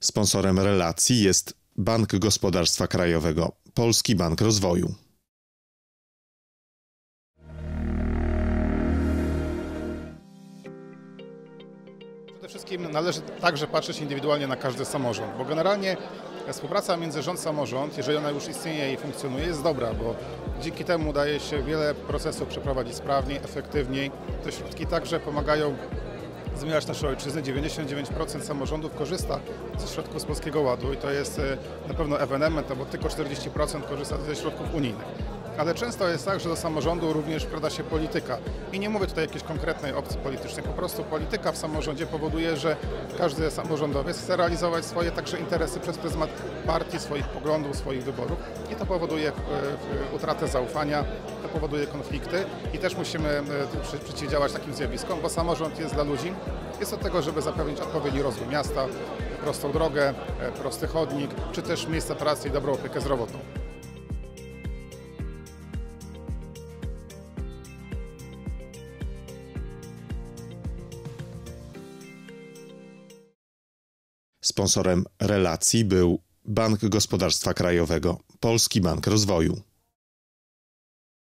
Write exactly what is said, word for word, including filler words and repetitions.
Sponsorem relacji jest Bank Gospodarstwa Krajowego, Polski Bank Rozwoju. Przede wszystkim należy także patrzeć indywidualnie na każdy samorząd, bo generalnie współpraca między rząd a samorząd, jeżeli ona już istnieje i funkcjonuje, jest dobra, bo dzięki temu udaje się wiele procesów przeprowadzić sprawniej, efektywniej. Te środki także pomagają zmieniać naszą ojczyznę. dziewięćdziesiąt dziewięć procent samorządów korzysta ze środków z Polskiego Ładu i to jest na pewno ewenement, bo tylko czterdzieści procent korzysta ze środków unijnych. Ale często jest tak, że do samorządu również wkrada się polityka. I nie mówię tutaj o jakiejś konkretnej opcji politycznej, po prostu polityka w samorządzie powoduje, że każdy samorządowiec chce realizować swoje także interesy przez pryzmat partii, swoich poglądów, swoich wyborów i to powoduje utratę zaufania, to powoduje konflikty i też musimy przeciwdziałać takim zjawiskom, bo samorząd jest dla ludzi, jest od tego, żeby zapewnić odpowiedni rozwój miasta, prostą drogę, prosty chodnik, czy też miejsca pracy i dobrą opiekę zdrowotną. Sponsorem relacji był Bank Gospodarstwa Krajowego, Polski Bank Rozwoju.